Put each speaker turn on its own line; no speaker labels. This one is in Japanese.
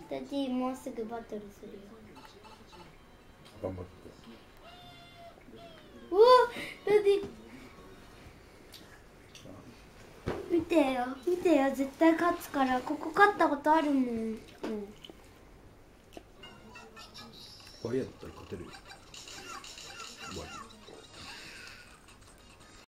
ダディもうすぐバトルするよ。
頑張って。
おお、ダディ見てよ、見てよ、絶対勝つから。ここ勝ったことあるもん。
これやったら勝てるよ。